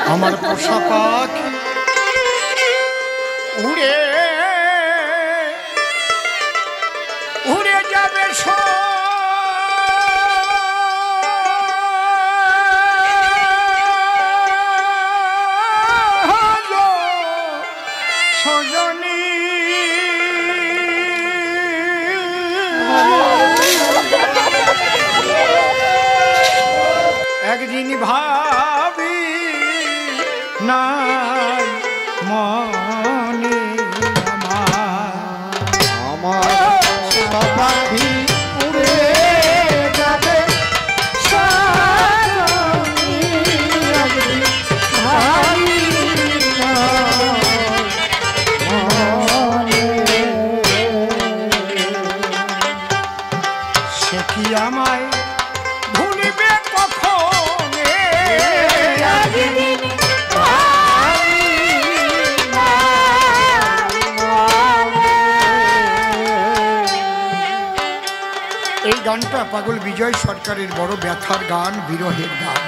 আমার পোষা পাখি উড়ে উড়ে যাবে সজনী একদিন ভাবি নাই মনে আমার পাখি উড়ে যাবে সে কি আমায় ভুলিবে কখন এই গানটা পাগল বিজয় সরকারের বড় ব্যথার গান, বিরহের গান।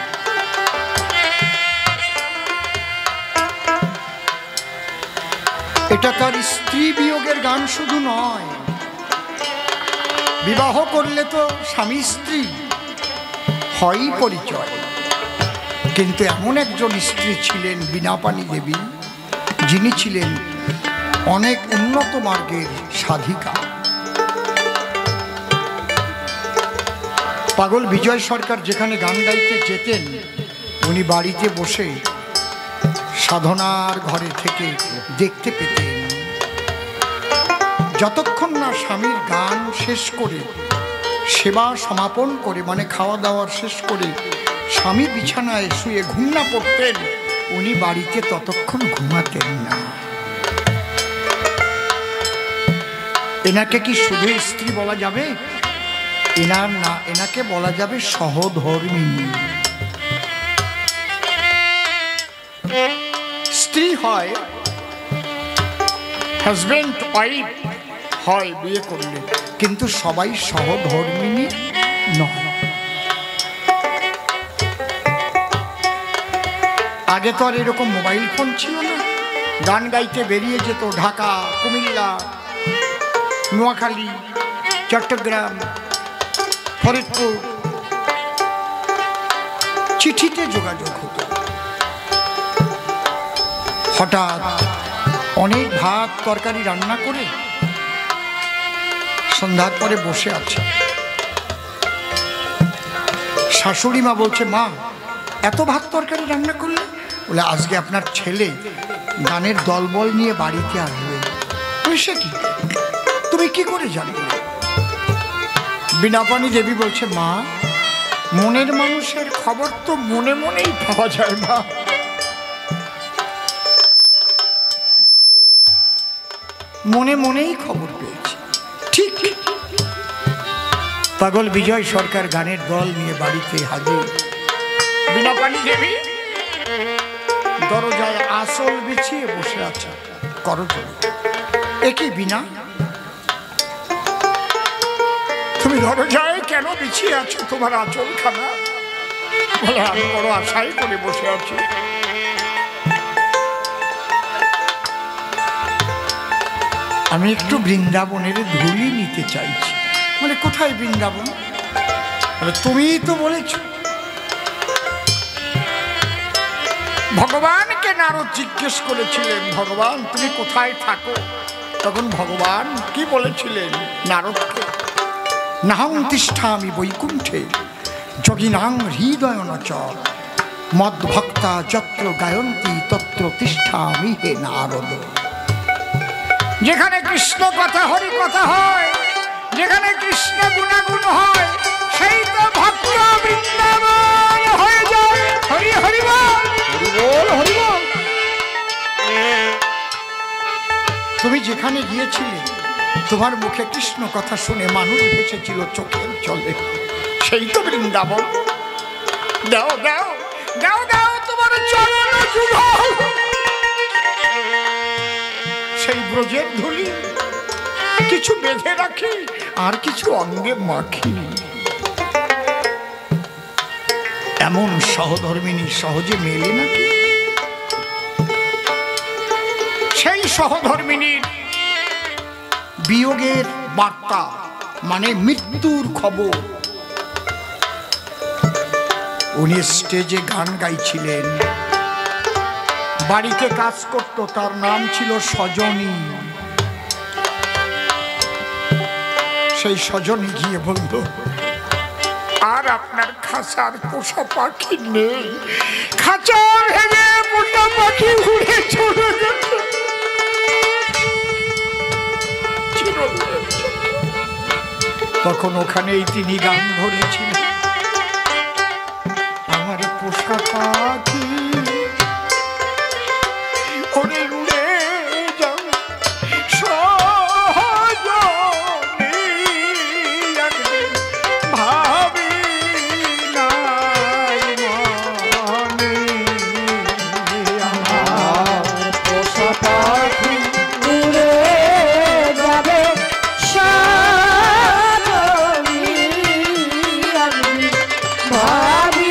এটা তার স্ত্রী বিয়োগের গান শুধু নয়, বিবাহ করলে তো স্বামী স্ত্রী হয় পরিচয়, কিন্তু এমন একজন স্ত্রী ছিলেন বীণাপাণি দেবী, যিনি ছিলেন অনেক উন্নত মার্গের সাধিকা। পাগল বিজয় সরকার যেখানে গান গাইতে যেতেন, উনি বাড়িতে বসে সাধনার ঘরে থেকে দেখতে পেতেন, যতক্ষণ না স্বামীর গান শেষ করে সেবা সমাপন করে, মানে খাওয়া দাওয়ার শেষ করে স্বামী বিছানায় শুয়ে ঘুম না পড়তেন, উনি বাড়িতে ততক্ষণ ঘুমাতেন না। এনাকে কি শুধু স্ত্রী বলা যাবে? এনার না, এনাকে বলা যাবে সহধর্মিণী। স্ত্রী হয়, হাজবেন্ড ওয়াইফ হয় বিয়ে করলে, কিন্তু সবাই সহধর্মিণী নয়। আগে তো আর এরকম মোবাইল ফোন ছিল না, গান গাইতে বেরিয়ে যেত ঢাকা, কুমিল্লা, নোয়াখালী, চট্টগ্রাম, ফরিদপুর, চিঠিতে যোগাযোগ হতো। হঠাৎ অনেক ভাত তরকারি রান্না করে সন্ধ্যার পরে বসে আছে, শাশুড়ি মা বলছে, মা এত ভাত তরকারি রান্না করলে? বলে, আজকে আপনার ছেলে গানের দলবল নিয়ে বাড়িতে আসবে। সে কি, তুমি কি করে জানবে? বীণাপাণি দেবী বলছে, মা মনের মানুষের খবর তো মনে মনেই পাওয়া যায় না। মনে মনেই খবর পেয়েছি। ঠিক পাগল বিজয় সরকার গানের দল নিয়ে বাড়িতে হাজির। বীণাপাণি দেবী দরজায় আসল বিছিয়ে বসে আছে করজোড়ে। একই বীণা, তুমি দরজায় কেন বিছিয়ে আছো তোমার আঁচল খানা? বলে, আমি বড় আশাই করে বসে আছি। আমি একটু বৃন্দাবনের ধুলি নিতে চাইছি। মানে, কোথায় বৃন্দাবন? বলে, তুমিই তো বলেছ। ভগবানকে নারদ জিজ্ঞেস করেছিলেন, ভগবান তুমি কোথায় থাকো? তখন ভগবান কি বলেছিলেন নারদকে? নাহং তিষ্ঠামি বৈকুণ্ঠে যোগিনাং হৃদয় নচ মদ্ভক্তা যত্র গায়ন্তি তত্র তিষ্ঠামি হে নারদ। যেখানে কৃষ্ণ কথা হরি কথা হয়, যেখানে কৃষ্ণ গুণাগুণ হয়, সেই তো ভক্ত বৃন্দাবন হয়ে যায়। হরি হরি বল, হরি বল, হরি বল। তুমি যেখানে গিয়েছিলে, তোমার মুখে কৃষ্ণ কথা শুনে মানুষ ভেসেছিল চোখের জলে, সেই তো বৃন্দাবন। দাও দাও দাও দাও তোমার চরণ যুগল, সেই ব্রজের ধুলি কিছু বেঁধে রাখি আর কিছু অঙ্গে মাখি। এমন সহধর্মিনী সহজে মেলে নাকি? সেই সহধর্মিনীর বিয়োগের বার্তা মানে মৃত্যুর খবর উনি স্টেজে গান গাইছিলেন। বাড়িতে কাজ করত, তার নাম ছিল সজনী। সেই সজনী গিয়ে বলল, আর আপনার খাঁচার পোষা পাখি নেই, খাঁচা ভেঙে পোষা পাখি উড়ে চলে গেছে। তখন ওখানেই তিনি গান ধরেছিলেন, আমার পোষা পাখি ওরে উড়ে যাও সজনী, ভাবি নাই মনে আমার পোষা পাখি উড়ে যাবে সজনী, আমি ভাবি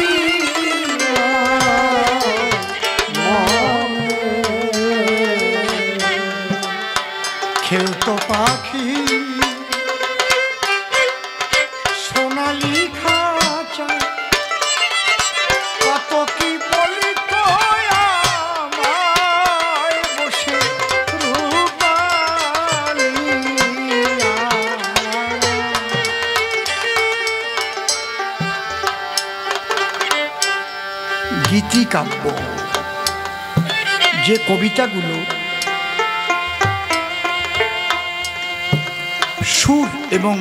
খেলতো পাখি সোনালি খাঁচা, কত কি বলিত আমায় বসে রূপালি। গীতিকাব্য যে কবিতাগুলো সুর এবং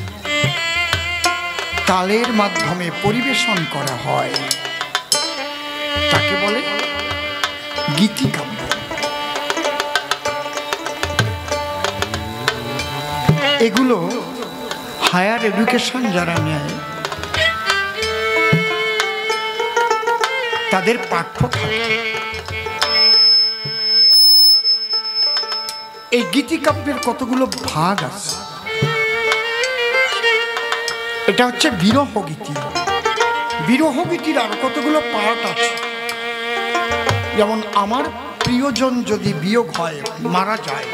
তালের মাধ্যমে পরিবেশন করা হয় তাকে বলে গীতিকাব্য। এগুলো হায়ার এডুকেশন যারা নেয় তাদের পাঠ্য থাকে। এই গীতিকাব্যের কতগুলো ভাগ আছে। এটা হচ্ছে বিরহ গীতি। বিরহ গীতির আর কতগুলো পার্ট আছে, যেমন আমার প্রিয়জন যদি বিয়োগ হয়, মারা যায়,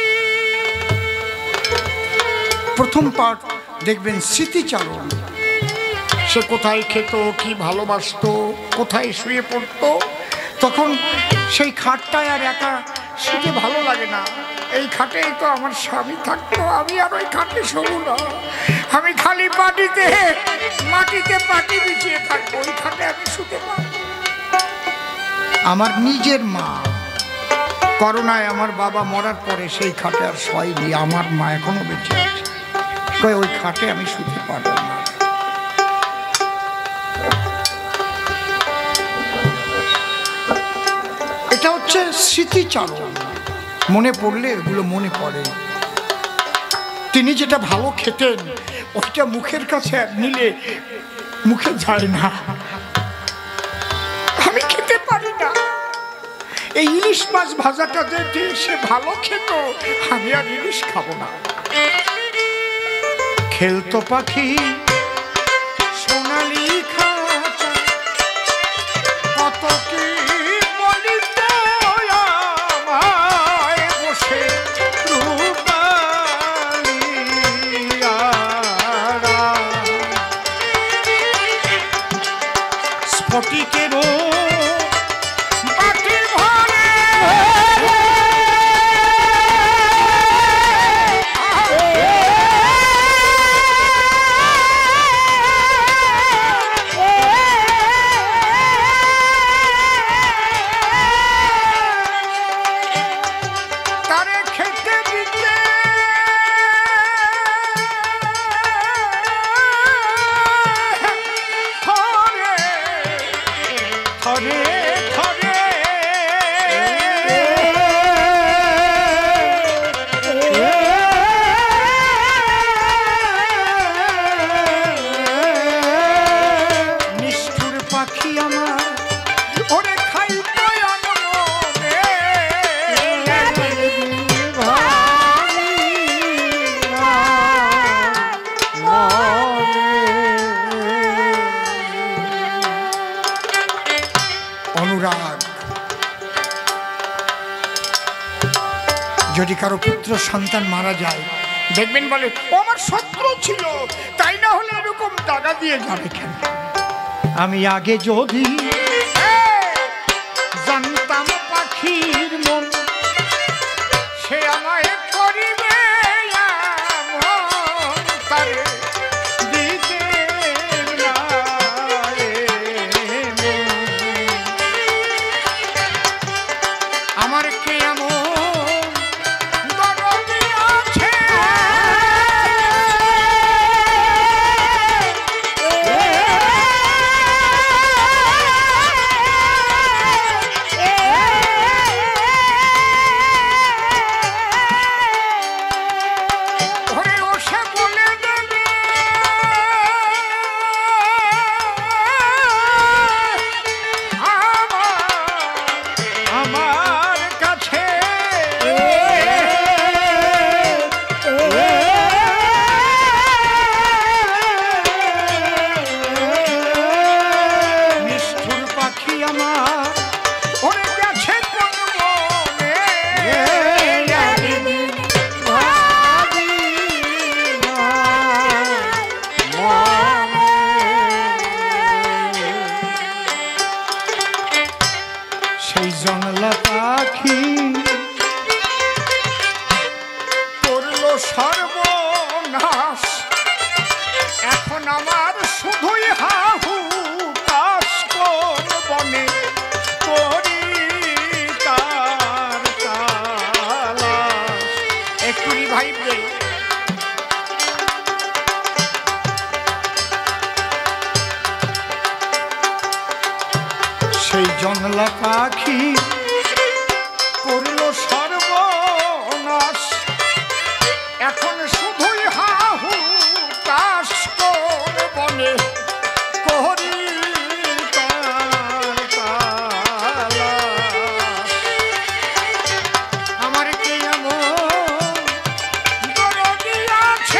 প্রথম পার্ট দেখবেন স্মৃতিচারণ। সে কোথায় খেত, কি ভালোবাসতো, কোথায় শুয়ে পড়তো, তখন সেই খাটটায় আর একা শুতে ভালো লাগে না। এই খাটেই তো আমার স্বামী থাকতো, আমি আর ওই খাটে শোবো না, আমি খালি মাটিতে পাটি বিছিয়ে থাকবো, ওই খাটে আমি শুতে পারবো। আমার নিজের মা করোনায়, আমার বাবা মরার পরে সেই খাটে আর শোয়নি, আমার মা এখনো বেঁচে আছে, ওই খাটে আমি শুতে পারবো না। এটা হচ্ছে স্মৃতিচারণ। মনে পড়লে এগুলো মনে পড়ে। তিনি যেটা ভালো খেতেন ওইটা মুখের কাছে নিলে মুখে যায় না, আমি খেতে পারি না। এই ইলিশ মাছ ভাজাটা যে সে ভালো খেত, আমি আর ইলিশ খাবো না। খেলতো পাখি সোনালি খাঁচা, কত কি বলিত আমায় বসে রূপালিয়ারা, স্ফটিকেরও বাটি ভরে তারে খেতে দিতে থরে থরে নিষ্ঠুর পাখি আমার ওরে খাইতো আনমনে, অনুরাগ। যদি কারো পুত্র সন্তান মারা যায় দেখবেন বলে ও আমার শত্রু ছিল, তাই না হলে এরকম টাকা দিয়ে যাবে কেন? আমি আগে যদি জানতাম পাখির মন, সে আমায় করিবে তারে দিতে না আমার কে এমন জংলা পাখি করলো সর্বনাশ, এখন আমার শুধুই হাহু কাশ কোন বনে করি তার তালাশ। একটুনি ভাইবে সেই জংলা পাখি করল সর্বনাশ, এখন শুধুই হাহু কাশ কোন বনে করি তার তালাশ। আমার কি এমন দরদি আছে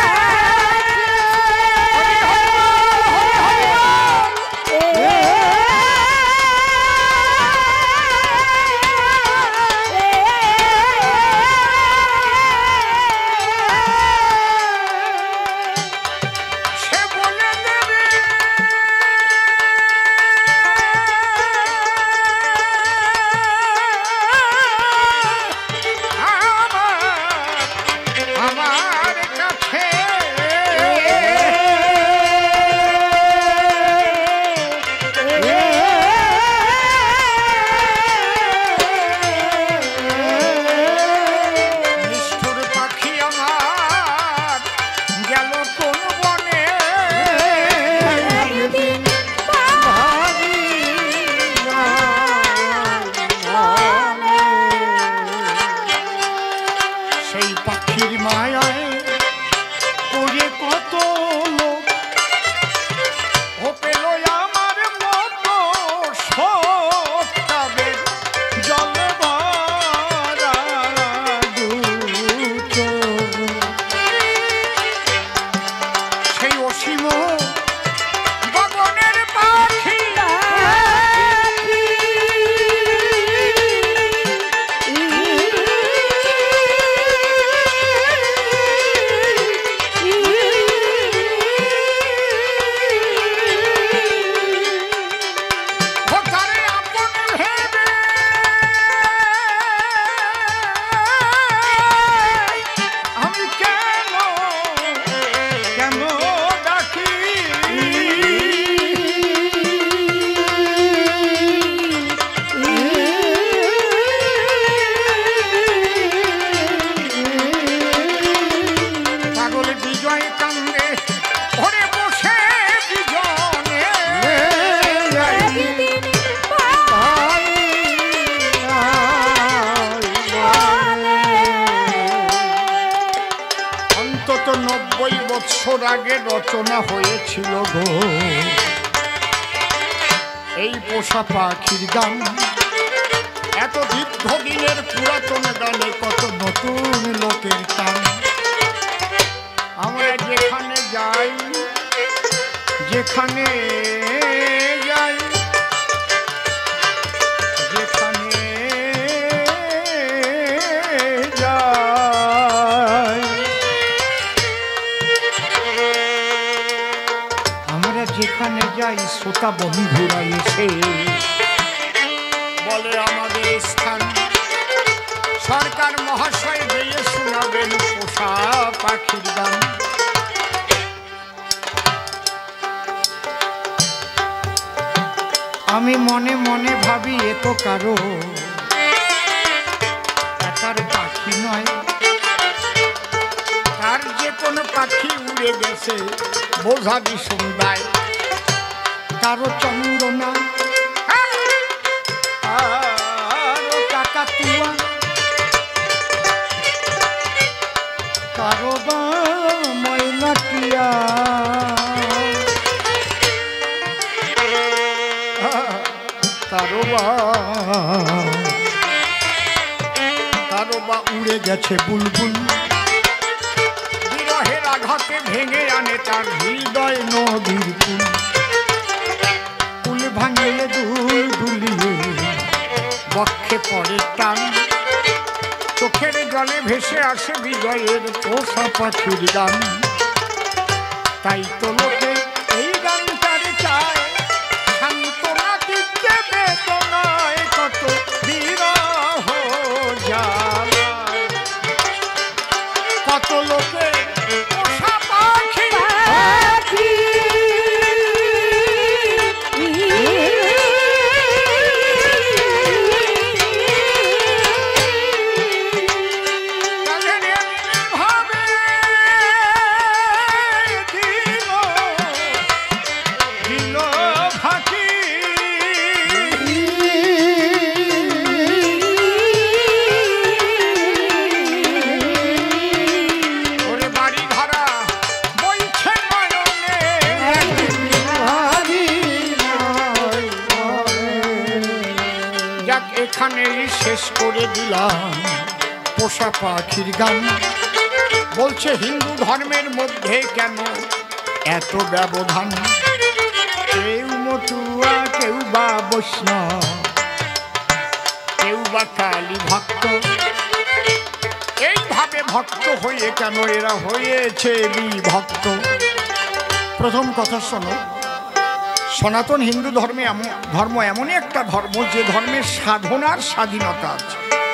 বছর আগে রচনা হয়েছিল গো এই পোষা পাখির গান। এত দীর্ঘদিনের পুরাতন গানে কত নতুন লোকের টান। আমরা যেখানে যাই যেখানে যাই কাকা বন্ধুরা এসে বলে আমাদের স্থান সরকার মহাশয় গিয়ে শোনাবেন পোষা পাখির গান। আমি মনে মনে ভাবি এ তো কারো একার পাখি নয়, আর যে কোনো পাখি উড়ে গেছে বোঝা ভীষণ দায়। কারো চন্দ্রনা কারো কাকাতুয়া কারো বা ময়নাটিয়া কারো বা উড়ে গেছে বুলবুল, বিরহের আঘাতে ভেঙে আনে তার হৃদয় নদীর কুল। কুল ভাঙিয়ে দুল দুলিয়ে বক্ষে পড়ে টান, চোখের জলে ভেসে আসে বিজয়ের পোষা পাখির গান। তাই তো লোকে এই গানটার চায় সান্ত্বনা দিতে বেদনায় কত বিরহ জ্বালায়। কত লোকে পোষা পাখি এখানেই শেষ করে দিলাম পোষা পাখির গান। বলছে হিন্দু ধর্মের মধ্যে কেন এত ব্যবধান, কেউ মতুয়া কেউ বা বৈষ্ণব কেউ বা কালী ভক্ত, এইভাবে ভক্ত হয়ে কেন এরা হয়েছে বিভক্ত। প্রথম কথা শোনো, সনাতন হিন্দু ধর্ম এমনই একটা ধর্ম যে ধর্মের সাধনার স্বাধীনতা আছে।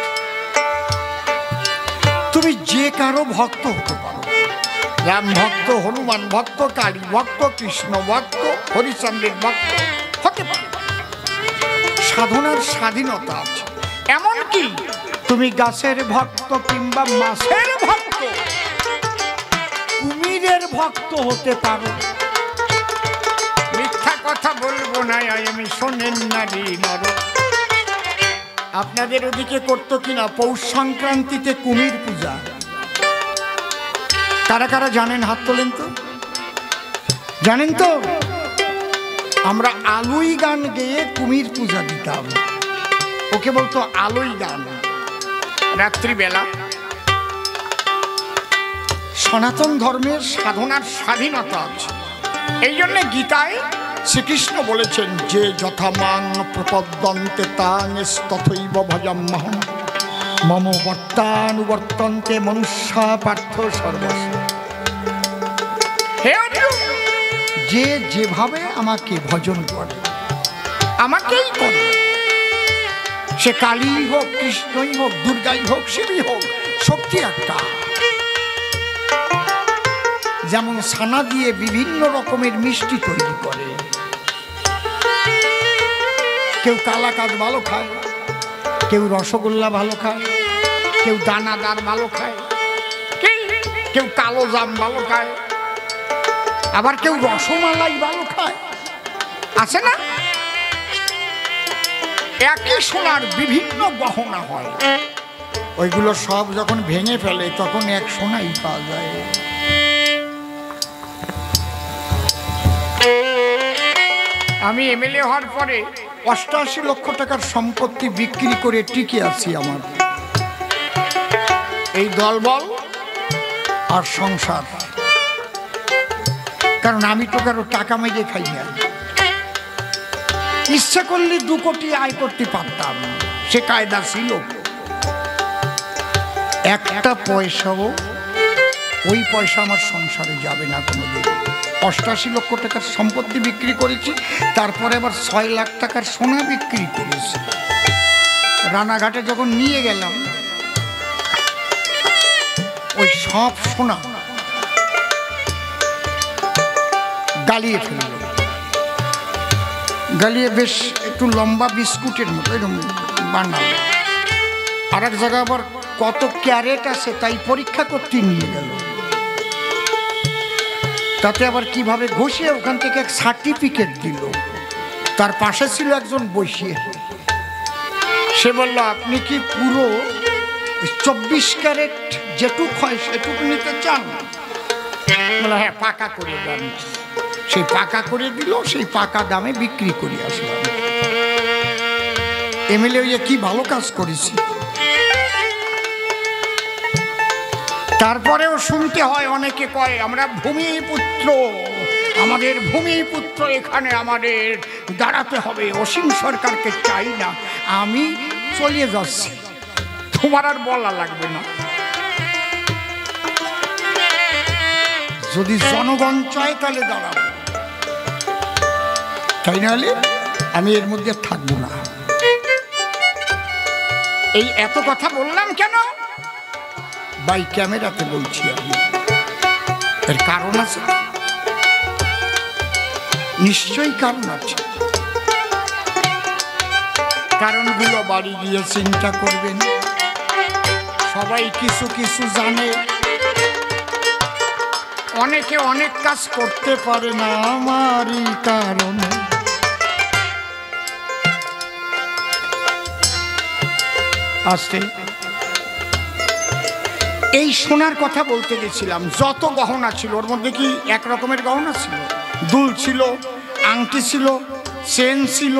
তুমি যে কারো ভক্ত হতে পারো, রাম ভক্ত, হনুমান ভক্ত, কালী ভক্ত, কৃষ্ণ ভক্ত, হরিচন্দ্রের ভক্ত হতে পারো, সাধনার স্বাধীনতা আছে। এমনকি তুমি গাছের ভক্ত কিংবা মাছের ভক্ত, কুমিরের ভক্ত হতে পারো। মিথ্যা কথা বলবো না আমি শোনেন নারী নর। আপনাদের ওদিকে করতো কিনা পৌষ সংক্রান্তিতে কুমির পূজা? কারা কারা জানেন হাত তোলেন তো। জানেন তো আমরা আলুই গান গেয়ে কুমির পূজা দিতাম। ওকে বলতো আলুই গান। রাত্রিবেলা সনাতন ধর্মের সাধনার স্বাধীনতা আছে। এই জন্য গীতায় শ্রীকৃষ্ণ বলেছেন যে যথা মাং প্রপদ্যন্তে তাং তথৈব ভজাম্যহম মম বর্তানুবর্তন্তে মনুষ্যা পার্থ সর্বস্ব। যে যেভাবে আমাকে ভজন করে আমাকেই করে, সে কালী হোক, কৃষ্ণই হোক, দুর্গাই হোক, শিবই হোক, শক্তি একটা। যেমন ছানা দিয়ে বিভিন্ন রকমের মিষ্টি তৈরি করে, কেউ কালাকাঁদ ভালো খায়, কেউ রসগোল্লা ভালো খায়, কেউ দানাদার ভালো খায়, কেউ কালো জাম ভালো খায়, আবার কেউ রসমালাই ভালো খায়, আছে না? একই সোনার বিভিন্ন গহনা হয়, ওইগুলো সব যখন ভেঙে ফেলে তখন এক সোনাই পাওয়া যায়। আমি এমএলএ হওয়ার পরে 88 লক্ষ টাকার সম্পত্তি বিক্রি করে টিকে আছি আমার এই দলবল আর সংসার। কারণ আমি তো কারো টাকা মেরে খাই না। ইচ্ছা করলে 2 কোটি আয় করতে পারতাম, সে কায়দা ছিল। একটা পয়সাও ওই পয়সা আমার সংসারে যাবে না কোনোদিন। 88 লক্ষ টাকার সম্পত্তি বিক্রি করেছি, তারপরে আবার 6 লাখ টাকার সোনা বিক্রি করেছি। রানাঘাটে যখন নিয়ে গেলাম, ওই সব সোনা গালিয়ে ফেলল, গালিয়ে বেশ একটু লম্বা বিস্কুটের মতো এরকম বানাল। আর এক জায়গায় আবার কত ক্যারেট আছে তাই পরীক্ষা করতে নিয়ে গেল। তাতে আবার কিভাবে ঘষিয়ে ওখান থেকে এক সার্টিফিকেট দিল। তার পাশে ছিল একজন বসিয়ে, সে বলল আপনি কি পুরো 24 ক্যারেট যেটুক হয় সেটুকু নিতে চান? বললো হ্যাঁ, পাকা করে দেন। সেই পাকা করে দিল, সেই পাকা দামে বিক্রি করে আসলাম। এমএলএ হইয়া কি ভালো কাজ করেছি। তারপরেও শুনতে হয়, অনেকে কয় আমরা ভূমিপুত্র, আমাদের ভূমিপুত্র, এখানে আমাদের দাঁড়াতে হবে, অসীম সরকারকে চাই না। আমি চলিয়ে যাচ্ছি, তোমার আর বলা লাগবে না। যদি জনগণ চায় তাহলে দাঁড়াবো, তাই নাহলে আমি এর মধ্যে থাকবো না। এই এত কথা বললাম কেন? বাই ক্যামেরাতে বলছি আমি। এর কারণ আছে, নিশ্চয়ই কারণ আছে। কারণগুলো বাড়ি গিয়ে চিন্তা করবেন। সবাই কিছু কিছু জানে, অনেকে অনেক কাজ করতে পারে না আমারই কারণে। আসতে এই সোনার কথা বলতে গেছিলাম, যত গহনা ছিল ওর মধ্যে কি এক রকমের গহনা ছিল? দুল ছিল, আংটি ছিল, চেন ছিল।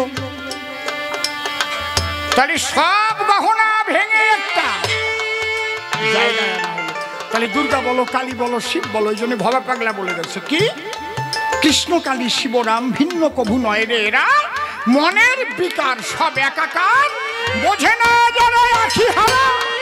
তাহলে সব গহনা ভেঙে একটা জায়গায় আনা হলো। তাহলে দুর্গা বলো, কালী বলো, শিব বলো, এই জন্য ভবা পাগলা বলে গেছে কি কৃষ্ণ কালী শিবরাম ভিন্ন কভু নয় রে এরা, মনের বিকার সব একাকার, বোঝে না যারা আখি হারা।